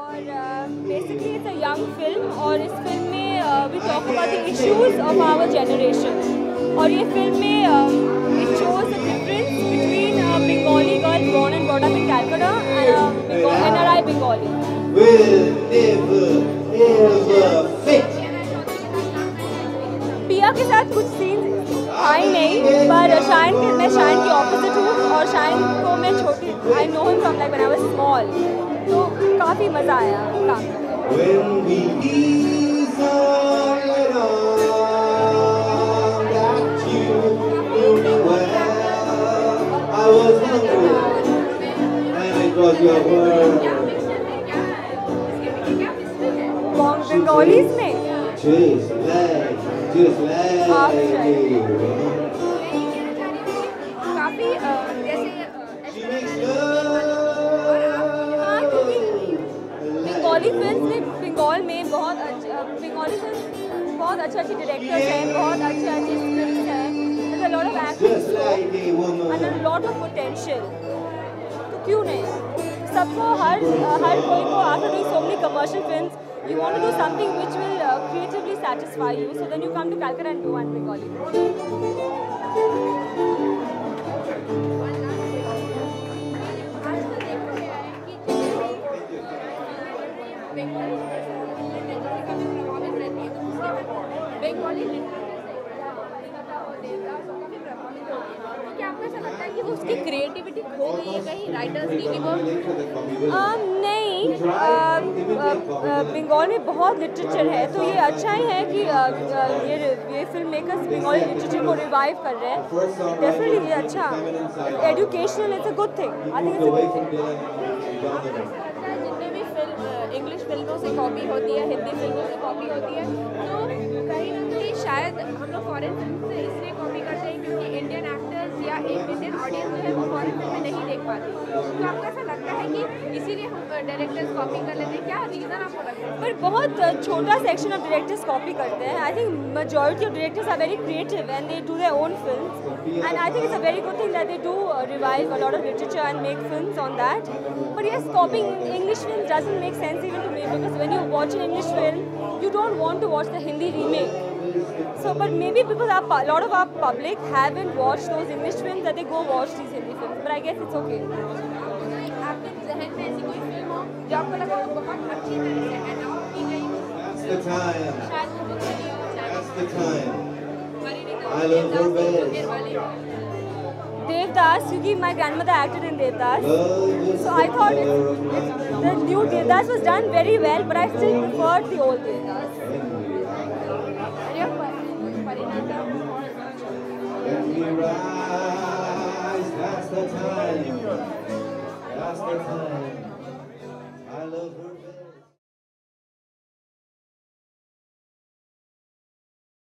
Basically it's a young film और इस film में we talk about the issues of our generation और ये फिल्म में it shows the difference between a Bengali girl born and brought up in Calcutta and a NRI Bengali. Will never ever fit. पिया के साथ कुछ scenes आए नहीं, पर मैं शायन की ऑपोजिट हूँ और शायन को मैं छोटी I know him from like when I was small, तो काफ़ी मज़ा आया काम करके। When we ease all along that you knew me well, I was hungry and it was your word. Bengalis में Just like काफ़ी जैसे she makes love. Bengali film में बंगाल में बहुत बंगाली फिल्म बहुत अच्छी डायरेक्टर्स हैं, बहुत अच्छी स्क्रिप्ट्स हैं, there's a lot of acting and a lot of potential, तो क्यों नहीं सबको हर कोई को after doing so many commercial films you want to do something which will creatively satisfy you, so then you come to Calcutta and do one Bengali. क्या आपको ऐसा लगता है कि वो उसकी क्रिएटिविटी खो गई है कहीं राइटर्स की कि वो नहीं, बंगाल में बहुत लिटरेचर है, तो ये अच्छा ही है कि ये फिल्म मेकर्स बंगाली लिटरेचर को रिवाइव कर रहे हैं। डेफिनेटली ये अच्छा educational, it's a good thing, I think it's a good thing. जितने भी फिल्म इंग्लिश फिल्मों से कॉपी होती है, हिंदी फिल्मों से कॉपी होती है, तो कहीं ना कहीं शायद हम लोग फॉरेन फिल्म से इसलिए कॉपी करते हैं क्योंकि इंडियन एक्टर्स या एक इंडियन ऑडियंस जो है वो फॉरेन फिल्म में नहीं देख पाती, तो आपको ऐसा लगता है कि इसीलिए हम डायरेक्टर्स कॉपी कर लेते हैं, क्या रीज़न आपको लगता है? पर बहुत छोटा सेक्शन ऑफ डायरेक्टर्स कॉपी करते हैं। I think majority of directors are very creative and they do their own films, and I think it's a very good thing that they do revive a lot of literature and make films on that. But yes, copying English films doesn't make sense even to me, because when you watch an English film you don't want to watch the Hindi remake. So but maybe because a lot of our public haven't watched those English films that they go watch these Hindi films, but I guess it's okay. आपके जहन में ऐसी कोई film हो जो आपको लगा वो बहुत अच्छी तरह से अडॉप्ट की गई हो? That's the time. शायद वो बुक नहीं हो, शायद That's the time. I love her best. Devdas, क्योंकि my grandmother acted in Devdas, so I thought the new Devdas was done very well, but I still preferred the old Devdas. Let me rise. That's the time. That's the time.